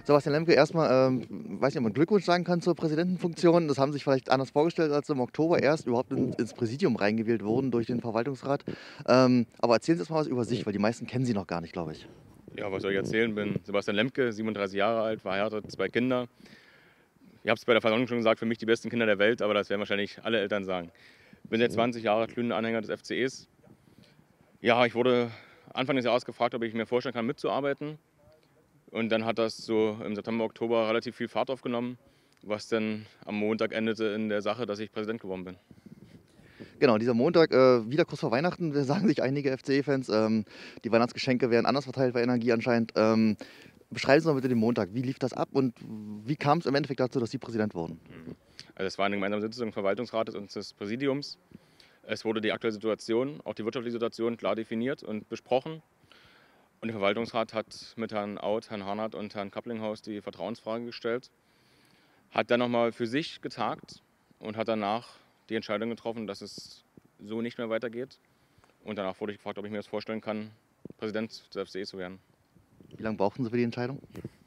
Sebastian Lemke, erstmal, weiß nicht, ob man Glückwunsch sagen kann zur Präsidentenfunktion. Das haben Sie sich vielleicht anders vorgestellt, als Sie im Oktober erst überhaupt ins Präsidium reingewählt wurden durch den Verwaltungsrat. Aber erzählen Sie jetzt mal was über sich, weil die meisten kennen Sie noch gar nicht, glaube ich. Ja, was soll ich erzählen? Bin Sebastian Lemke, 37 Jahre alt, verheiratet, 2 Kinder. Ihr habt es bei der Versammlung schon gesagt, für mich die besten Kinder der Welt, aber das werden wahrscheinlich alle Eltern sagen. Bin seit 20 Jahren glühender Anhänger des FCEs. Ja, ich wurde Anfang des Jahres gefragt, ob ich mir vorstellen kann, mitzuarbeiten. Und dann hat das so im September, Oktober relativ viel Fahrt aufgenommen, was dann am Montag endete in der Sache, dass ich Präsident geworden bin. Genau, dieser Montag, wieder kurz vor Weihnachten, sagen sich einige FCE-Fans. Die Weihnachtsgeschenke werden anders verteilt bei Energie anscheinend. Beschreiben Sie mal bitte den Montag. Wie lief das ab und wie kam es im Endeffekt dazu, dass Sie Präsident wurden? Also es war eine gemeinsame Sitzung des Verwaltungsrates und des Präsidiums. Es wurde die aktuelle Situation, auch die wirtschaftliche Situation, klar definiert und besprochen. Und der Verwaltungsrat hat mit Herrn Auth, Herrn Harnath und Herrn Kapplinghaus die Vertrauensfrage gestellt, hat dann nochmal für sich getagt und hat danach die Entscheidung getroffen, dass es so nicht mehr weitergeht. Und danach wurde ich gefragt, ob ich mir das vorstellen kann, Präsident des FCE zu werden. Wie lange brauchten Sie für die Entscheidung?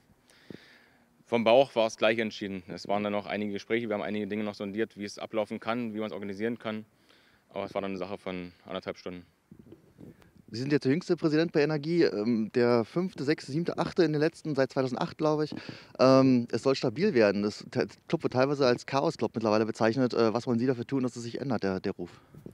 Vom Bauch war es gleich entschieden. Es waren dann noch einige Gespräche, wir haben einige Dinge noch sondiert, wie es ablaufen kann, wie man es organisieren kann. Aber es war dann eine Sache von 1,5 Stunden. Sie sind jetzt der jüngste Präsident bei Energie, der 5., 6., 7., 8. in den letzten, seit 2008, glaube ich. Es soll stabil werden. Das Club wird teilweise als Chaos-Club mittlerweile bezeichnet. Was wollen Sie dafür tun, dass es sich ändert, der Ruf?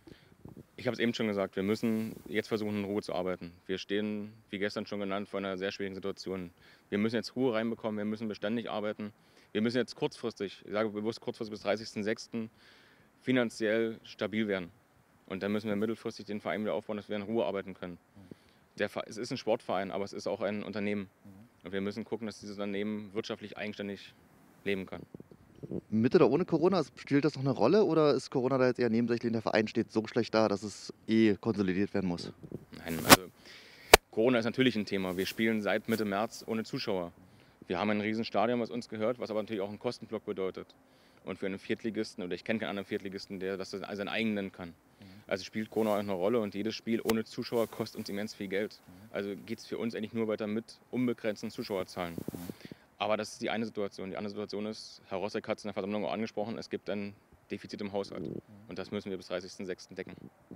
Ich habe es eben schon gesagt, wir müssen jetzt versuchen, in Ruhe zu arbeiten. Wir stehen, wie gestern schon genannt, vor einer sehr schwierigen Situation. Wir müssen jetzt Ruhe reinbekommen, wir müssen beständig arbeiten. Wir müssen jetzt kurzfristig, ich sage bewusst kurzfristig bis 30.06. finanziell stabil werden. Und dann müssen wir mittelfristig den Verein wieder aufbauen, dass wir in Ruhe arbeiten können. Es ist ein Sportverein, aber es ist auch ein Unternehmen. Und wir müssen gucken, dass dieses Unternehmen wirtschaftlich eigenständig leben kann. Mit oder ohne Corona, spielt das noch eine Rolle oder ist Corona da jetzt eher nebensächlich und der Verein steht so schlecht da, dass es konsolidiert werden muss? Nein, also Corona ist natürlich ein Thema. Wir spielen seit Mitte März ohne Zuschauer. Wir haben ein Riesenstadion, was uns gehört, was aber natürlich auch einen Kostenblock bedeutet. Und für einen Viertligisten, oder ich kenne keinen anderen Viertligisten, der das seinen eigenen nennen kann. Also spielt Corona auch eine Rolle und jedes Spiel ohne Zuschauer kostet uns immens viel Geld. Also geht es für uns eigentlich nur weiter mit unbegrenzten Zuschauerzahlen. Aber das ist die eine Situation. Die andere Situation ist, Herr Rossek hat es in der Versammlung auch angesprochen, es gibt ein Defizit im Haushalt. Und das müssen wir bis 30.06. decken.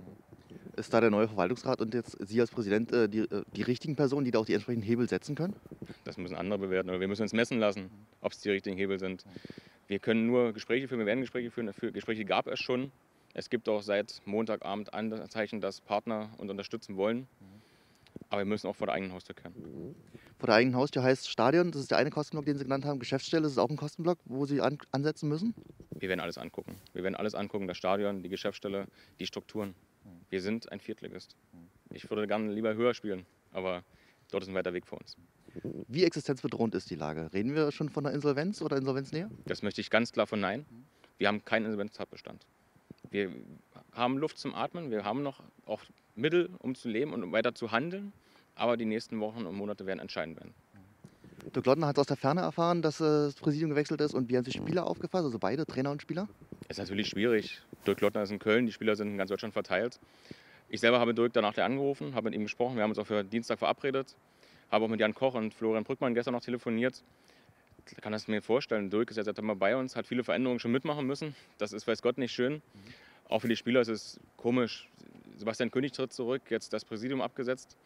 Ist da der neue Verwaltungsrat und jetzt Sie als Präsident die richtigen Personen, die da auch die entsprechenden Hebel setzen können? Das müssen andere bewerten oder wir müssen uns messen lassen, ob es die richtigen Hebel sind. Wir können nur Gespräche führen, wir werden Gespräche führen. Gespräche gab es schon. Es gibt auch seit Montagabend Anzeichen, dass Partner uns unterstützen wollen. Aber wir müssen auch vor der eigenen Haustür kehren. Vor der eigenen Haustür heißt Stadion, das ist der eine Kostenblock, den Sie genannt haben. Geschäftsstelle, das ist auch ein Kostenblock, wo Sie ansetzen müssen? Wir werden alles angucken. Wir werden alles angucken, das Stadion, die Geschäftsstelle, die Strukturen. Wir sind ein Viertligist. Ich würde gerne lieber höher spielen, aber dort ist ein weiter Weg vor uns. Wie existenzbedrohend ist die Lage? Reden wir schon von einer Insolvenz oder Insolvenznähe? Das möchte ich ganz klar verneinen. Wir haben keinen Insolvenztatbestand. Wir haben Luft zum Atmen, wir haben noch auch Mittel, um zu leben und um weiter zu handeln. Aber die nächsten Wochen und Monate werden entscheidend werden. Dirk Lottner hat aus der Ferne erfahren, dass das Präsidium gewechselt ist. Und wie haben sich Spieler aufgefasst, also beide, Trainer und Spieler? Es ist natürlich schwierig. Dirk Lottner ist in Köln, die Spieler sind in ganz Deutschland verteilt. Ich selber habe Dirk danach angerufen, habe mit ihm gesprochen. Wir haben uns auch für Dienstag verabredet. Habe auch mit Jan Koch und Florian Brückmann gestern noch telefoniert. Ich kann das mir vorstellen. Dirk ist ja seit September bei uns, hat viele Veränderungen schon mitmachen müssen. Das ist, weiß Gott, nicht schön. Auch für die Spieler ist es komisch. Sebastian König tritt zurück, jetzt das Präsidium abgesetzt.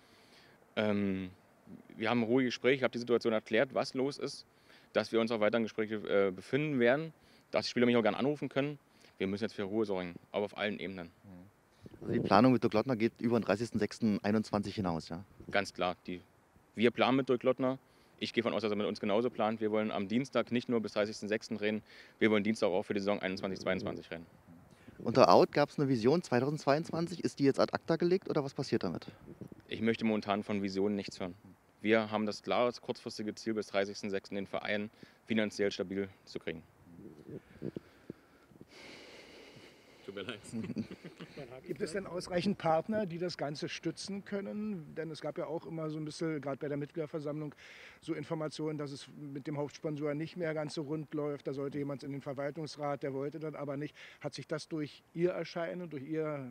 Wir haben ruhige Gespräche, ich habe die Situation erklärt, was los ist, dass wir uns auch weiter in Gespräche befinden werden, dass die Spieler mich auch gerne anrufen können. Wir müssen jetzt für Ruhe sorgen, aber auf allen Ebenen. Also die Planung mit Dirk Lottner geht über den 30.06.21 hinaus, ja? Ganz klar, wir planen mit Dirk Lottner. Ich gehe davon aus, dass er mit uns genauso plant. Wir wollen am Dienstag nicht nur bis 30.06. reden, wir wollen Dienstag auch für die Saison 21/22 reden. Unter Out gab es eine Vision 2022. Ist die jetzt ad acta gelegt oder was passiert damit? Ich möchte momentan von Visionen nichts hören. Wir haben das klare kurzfristige Ziel, bis 30.06. den Verein finanziell stabil zu kriegen. Tut mir leid. Gibt es denn ausreichend Partner, die das Ganze stützen können? Denn es gab ja auch immer so ein bisschen, gerade bei der Mitgliederversammlung, so Informationen, dass es mit dem Hauptsponsor nicht mehr ganz so rund läuft. Da sollte jemand in den Verwaltungsrat, der wollte dann aber nicht. Hat sich das durch Ihr Erscheinen, durch Ihre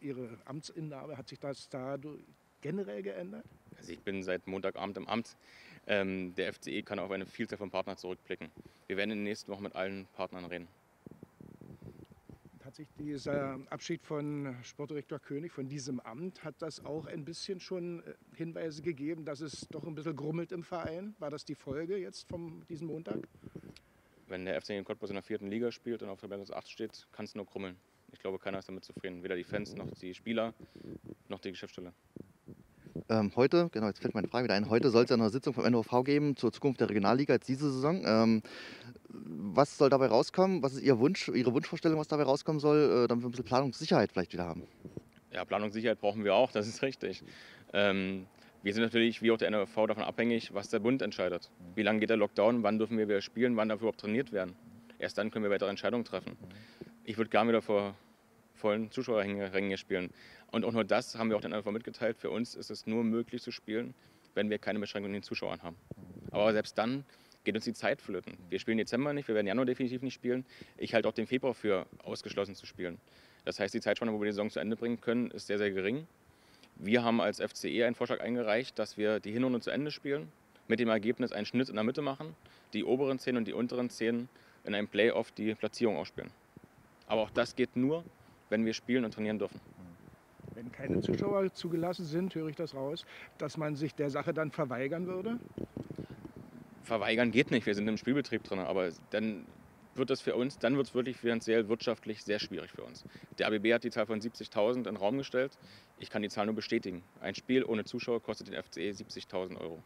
Amtsinhabe, hat sich das da generell geändert? Also ich bin seit Montagabend im Amt. Der FCE kann auf eine Vielzahl von Partnern zurückblicken. Wir werden in den nächsten Wochen mit allen Partnern reden. Hat sich dieser Abschied von Sportdirektor König, von diesem Amt, hat das auch ein bisschen schon Hinweise gegeben, dass es doch ein bisschen grummelt im Verein? War das die Folge jetzt von diesem Montag? Wenn der FC Cottbus in der 4. Liga spielt und auf Tabellenplatz 8 steht, kann es nur krummeln. Ich glaube, keiner ist damit zufrieden. Weder die Fans, noch die Spieler, noch die Geschäftsstelle. Heute, genau, jetzt fällt meine Frage wieder ein, heute soll es ja eine Sitzung vom NOV geben zur Zukunft der Regionalliga jetzt diese Saison. Was soll dabei rauskommen? Was ist Ihr Wunsch, Ihre Wunschvorstellung, was dabei rauskommen soll, damit wir ein bisschen Planungssicherheit vielleicht wieder haben? Ja, Planungssicherheit brauchen wir auch, das ist richtig. Wir sind natürlich, wie auch der NOV, davon abhängig, was der Bund entscheidet. Wie lange geht der Lockdown, wann dürfen wir wieder spielen, wann darf überhaupt trainiert werden. Erst dann können wir weitere Entscheidungen treffen. Ich würde gerne wieder vor vollen Zuschauerrängen spielen. Und auch nur das haben wir auch den NOV mitgeteilt. Für uns ist es nur möglich zu spielen, wenn wir keine Beschränkungen in den Zuschauern haben. Aber selbst dann geht uns die Zeit flöten. Wir spielen Dezember nicht, wir werden Januar definitiv nicht spielen. Ich halte auch den Februar für ausgeschlossen zu spielen. Das heißt, die Zeitspanne, wo wir die Saison zu Ende bringen können, ist sehr, sehr gering. Wir haben als FCE einen Vorschlag eingereicht, dass wir die Hinrunde zu Ende spielen, mit dem Ergebnis einen Schnitt in der Mitte machen, die oberen 10 und die unteren 10 in einem Playoff die Platzierung ausspielen. Aber auch das geht nur, wenn wir spielen und trainieren dürfen. Wenn keine Zuschauer zugelassen sind, höre ich das raus, dass man sich der Sache dann verweigern würde? Verweigern geht nicht, wir sind im Spielbetrieb drin, aber dann wird es für uns, dann wird es wirklich finanziell, wirtschaftlich sehr schwierig für uns. Der ABB hat die Zahl von 70.000 in den Raum gestellt. Ich kann die Zahl nur bestätigen. Ein Spiel ohne Zuschauer kostet den FCE 70.000 €.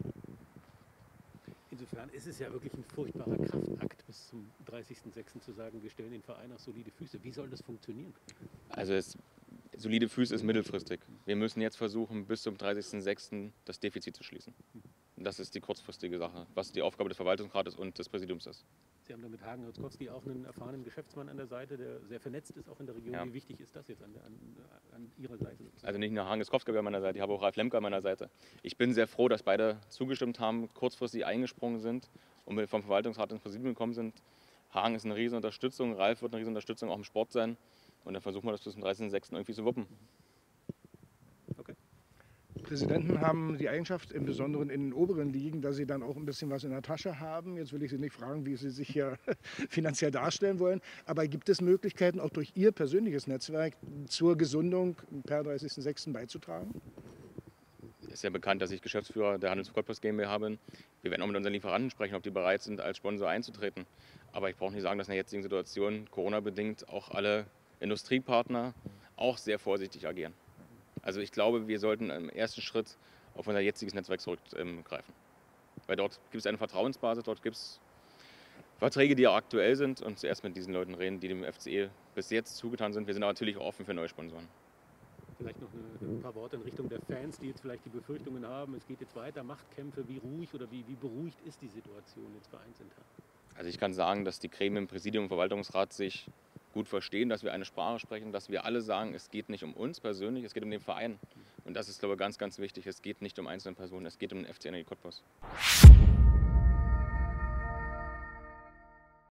Insofern ist es ja wirklich ein furchtbarer Kraftakt, bis zum 30.06. zu sagen, wir stellen den Verein auf solide Füße. Wie soll das funktionieren? Also solide Füße ist mittelfristig. Wir müssen jetzt versuchen, bis zum 30.06. das Defizit zu schließen. Das ist die kurzfristige Sache, was die Aufgabe des Verwaltungsrates und des Präsidiums ist. Sie haben da mit Hagen Rotzkowski auch einen erfahrenen Geschäftsmann an der Seite, der sehr vernetzt ist, auch in der Region. Ja. Wie wichtig ist das jetzt an Ihrer Seite? Sozusagen? Also nicht nur Hagen Rotzkowski an meiner Seite, ich habe auch Ralf Lemke an meiner Seite. Ich bin sehr froh, dass beide zugestimmt haben, kurzfristig eingesprungen sind und vom Verwaltungsrat ins Präsidium gekommen sind. Hagen ist eine riesen Unterstützung, Ralf wird eine riesen Unterstützung auch im Sport sein. Und dann versuchen wir das bis zum 30.06. irgendwie zu wuppen. Okay. Präsidenten haben die Eigenschaft, im Besonderen in den oberen Ligen, dass sie dann auch ein bisschen was in der Tasche haben. Jetzt will ich Sie nicht fragen, wie Sie sich hier finanziell darstellen wollen. Aber gibt es Möglichkeiten, auch durch Ihr persönliches Netzwerk zur Gesundung per 30.06. beizutragen? Es ist ja bekannt, dass ich Geschäftsführer der Handels Cottbus GmbH bin. Wir werden auch mit unseren Lieferanten sprechen, ob die bereit sind, als Sponsor einzutreten. Aber ich brauche nicht sagen, dass in der jetzigen Situation, Corona-bedingt, auch alle Industriepartner auch sehr vorsichtig agieren. Also ich glaube, wir sollten im ersten Schritt auf unser jetziges Netzwerk zurückgreifen. Weil dort gibt es eine Vertrauensbasis, dort gibt es Verträge, die auch aktuell sind und zuerst mit diesen Leuten reden, die dem FCE bis jetzt zugetan sind. Wir sind aber natürlich auch offen für neue Sponsoren. Vielleicht noch ein paar Worte in Richtung der Fans, die jetzt vielleicht die Befürchtungen haben, es geht jetzt weiter, Machtkämpfe, wie ruhig oder wie beruhigt ist die Situation jetzt vereinsintern? Also ich kann sagen, dass die Gremien im Präsidium und Verwaltungsrat sich gut verstehen, dass wir eine Sprache sprechen, dass wir alle sagen, es geht nicht um uns persönlich, es geht um den Verein. Und das ist, glaube ich, ganz, ganz wichtig. Es geht nicht um einzelne Personen, es geht um den FC Energie Cottbus.